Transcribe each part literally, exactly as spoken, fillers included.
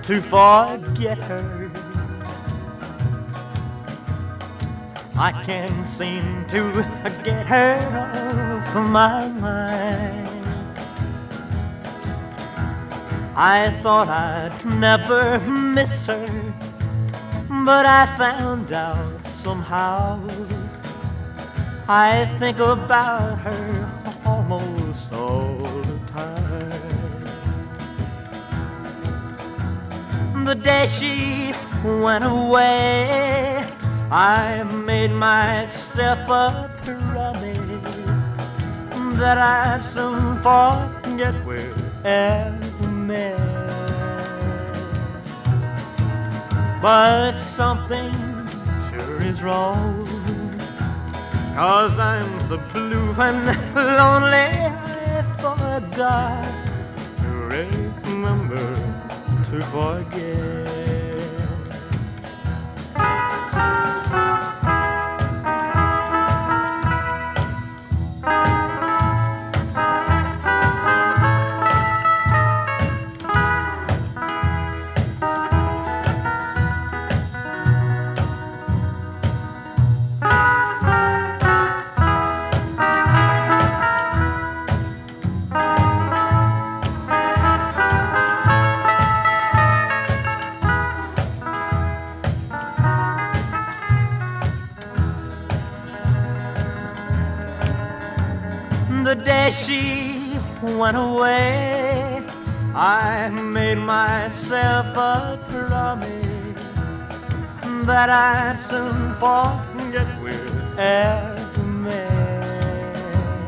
to forget her. I can't seem to get her off my mind. I thought I'd never miss her, but I found out somehow. I think about her almost all the time. The day she went away, I made myself a promise that I'd soon forget we're ever met. But something sure is wrong, 'cause I'm so blue and lonely I forgot to remember to forget. The day she went away, I made myself a promise that I'd soon forget we're ever met.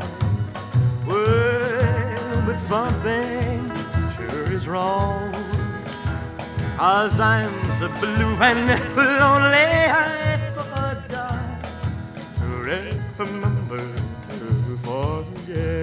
Well, but something sure is wrong, 'cause I'm so blue and lonely I forgot to remember to forget.